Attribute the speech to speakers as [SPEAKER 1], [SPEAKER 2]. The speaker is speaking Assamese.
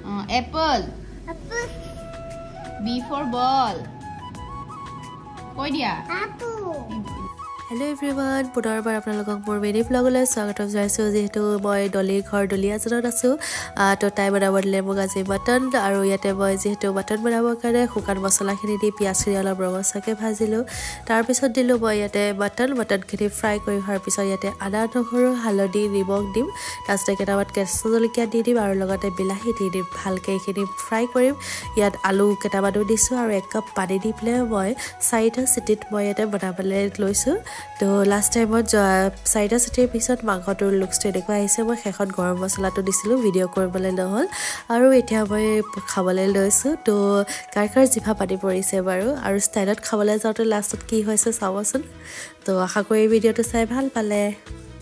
[SPEAKER 1] Apple.
[SPEAKER 2] Apple.
[SPEAKER 1] B for ball. Koi dia?
[SPEAKER 2] Apple.
[SPEAKER 3] Hello everyone, পুনৰবাৰ আপোনালোকক মোৰ মিনি ব্লগলৈ স্বাগতম জনাইছোঁ যেহেতু মই ডলিৰ ঘৰ ডলিয়াজনত আছোঁ তো তাই বনাব দিলে মোক আজি মটন আৰু ইয়াতে মই যেহেতু মটন বনাবৰ কাৰণে শুকান মছলাখিনি দি পিঁয়াজখিনি অলপ ৰঙচুৱাকৈ ভাজিলোঁ তাৰপিছত দিলোঁ মই ইয়াতে মটনখিনি ফ্ৰাই কৰি হোৱাৰ পিছত ইয়াতে আদা নহৰু হালধি নিমখ দিম তাৰপিছতে কেইটামান কেঁচা জলকীয়া দি দিম আৰু লগতে বিলাহী দি দিম ভালকৈ এইখিনি ফ্ৰাই কৰিম ইয়াত আলু কেইটামানো দিছোঁ আৰু 1 কাপ পানী দি পেলাই মই 4টা চিটিত মই ইয়াতে বনাবলৈ লৈছোঁ তো লাষ্ট টাইমত 4টা চিটিৰ পিছত মাংসটোৰ লুকছটো এনেকুৱা আহিছে মই শেষত গৰম মছলাটো দিছিলোঁ ভিডিঅ' কৰিবলৈ নহ'ল আৰু এতিয়া মই খাবলৈ লৈছোঁ তো কাৰ জিভা পানী পৰিছে বাৰু আৰু ষ্টাইলত খাবলৈ যাওঁতে লাষ্টত কি হৈছে চাবচোন তো আশা কৰি ভিডিঅ'টো চাই ভাল পালে